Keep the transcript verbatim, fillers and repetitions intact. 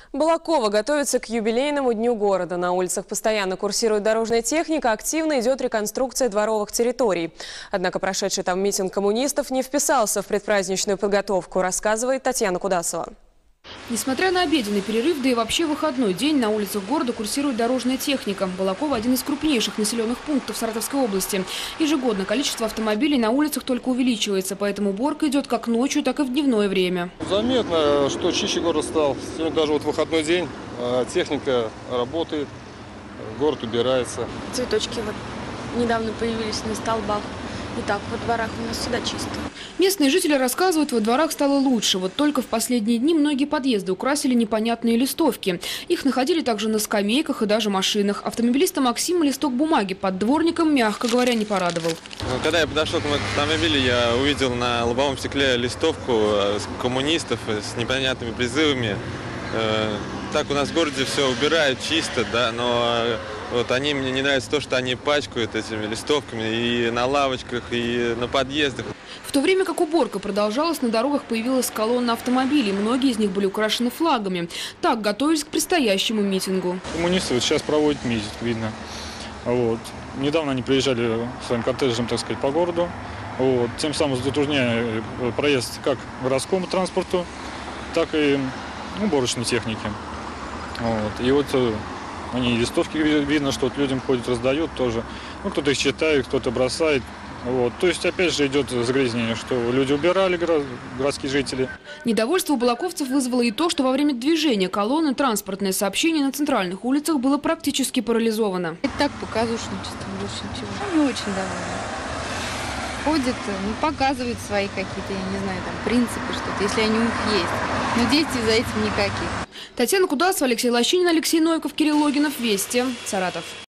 Балаково готовится к юбилейному дню города. На улицах постоянно курсирует дорожная техника, активно идет реконструкция дворовых территорий. Однако прошедший там митинг коммунистов не вписался в предпраздничную подготовку, рассказывает Татьяна Кудасова. Несмотря на обеденный перерыв, да и вообще выходной день, на улицах города курсирует дорожная техника. Балаково – один из крупнейших населенных пунктов Саратовской области. Ежегодно количество автомобилей на улицах только увеличивается, поэтому уборка идет как ночью, так и в дневное время. Заметно, что чище город стал. Сегодня даже вот выходной день, техника работает, город убирается. Цветочки вот недавно появились на столбах. И так, во дворах у нас всегда чисто. Местные жители рассказывают, во дворах стало лучше. Вот только в последние дни многие подъезды украсили непонятные листовки. Их находили также на скамейках и даже машинах. Автомобилиста Максима листок бумаги под дворником, мягко говоря, не порадовал. Когда я подошел к автомобилю, я увидел на лобовом стекле листовку коммунистов с непонятными призывами. Так у нас в городе все убирают чисто, да, но вот они, мне не нравится то, что они пачкают этими листовками и на лавочках, и на подъездах. В то время как уборка продолжалась, на дорогах появилась колонна автомобилей. Многие из них были украшены флагами. Так готовились к предстоящему митингу. Коммунисты вот сейчас проводят митинг, видно. Вот. Недавно они приезжали своим кортежем, так сказать, по городу. Вот. Тем самым затрудняя проезд как городскому транспорту, так и уборочной техники. Вот. И вот они листовки, видно, что вот людям ходят, раздают тоже. Ну, кто-то их читает, кто-то бросает. Вот. То есть, опять же, идет загрязнение, что люди убирали, городские жители. Недовольство у балаковцев вызвало и то, что во время движения колонны транспортное сообщение на центральных улицах было практически парализовано. Это так показушничество, больше ничего. Не очень довольны. Ходят, ну, показывают свои какие-то, я не знаю, там, принципы, что-то, если они у них есть. Но действий за этим никаких. Татьяна Кудасова, Алексей Лощинин, Алексей Новиков, Кирилл Логинов. Вести. Саратов.